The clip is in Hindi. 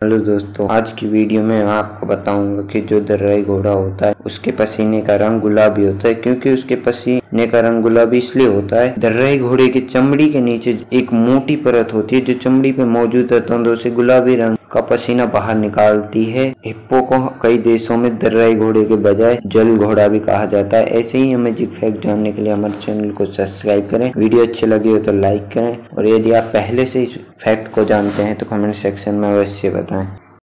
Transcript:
हेलो दोस्तों, आज की वीडियो में मैं आपको बताऊंगा कि जो दर्राई घोड़ा होता है उसके पसीने का रंग गुलाबी होता है। क्योंकि उसके पसीने का रंग गुलाबी इसलिए होता है, दर्राई घोड़े की चमड़ी के नीचे एक मोटी परत होती है जो चमड़ी पे मौजूद तंतुओं से गुलाबी रंग का पसीना बाहर निकालती है। हिप्पो को कई देशों में दर्राई घोड़े के बजाय जल घोड़ा भी कहा जाता है। ऐसे ही मैजिक फैक्ट जानने के लिए हमारे चैनल को सब्सक्राइब करें, वीडियो अच्छी लगी हो तो लाइक करें और यदि आप पहले से इस फैक्ट को जानते हैं तो कमेंट सेक्शन में अवश्य बताएं।